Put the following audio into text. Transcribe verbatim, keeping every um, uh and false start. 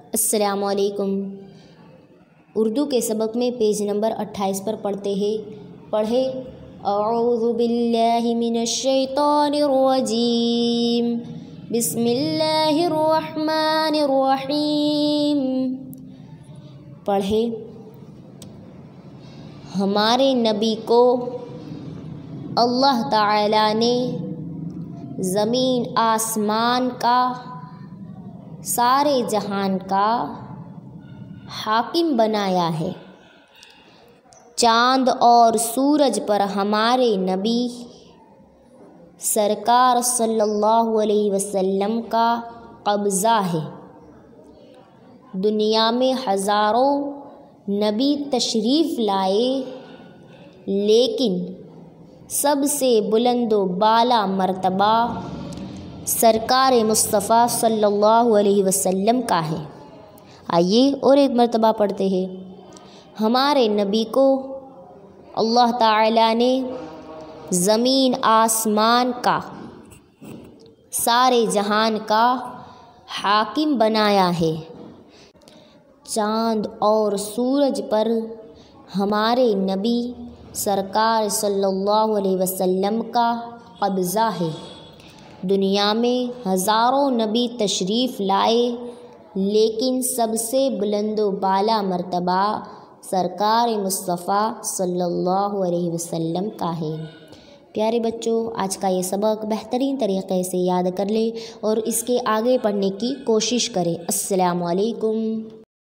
السلام علیکم۔ اردو کے سبق میں پیج نمبر اٹھائیس پر پڑھتے ہیں پڑھے اعوذ باللہ من الشیطان الرجیم بسم اللہ الرحمن الرحیم۔ پڑھے ہمارے نبی کو اللہ تعالی نے زمین آسمان کا سارے جہان کا حاکم بنایا ہے۔ چاند اور سورج پر ہمارے نبی سرکار صلی اللہ علیہ وسلم کا قبضہ ہے۔ دنیا میں ہزاروں نبی تشریف لائے، لیکن سب سے بلند و بالا مرتبہ سرکار مصطفیٰ صلی اللہ علیہ وسلم کا ہے۔ آئیے اور ایک مرتبہ پڑھتے ہیں۔ ہمارے نبی کو اللہ تعالی نے زمین آسمان کا سارے جہان کا حاکم بنایا ہے۔ چاند اور سورج پر ہمارے نبی سرکار صلی اللہ علیہ وسلم کا قبضہ ہے۔ دنیا میں ہزاروں نبی تشریف لائے، لیکن سب سے بلند و بالا مرتبہ سرکار مصطفیٰ صلی اللہ علیہ وسلم کا ہے۔ پیارے بچوں، آج کا یہ سبق بہترین طریقے سے یاد کر لیں اور اس کے آگے پڑھنے کی کوشش کریں۔ السلام علیکم۔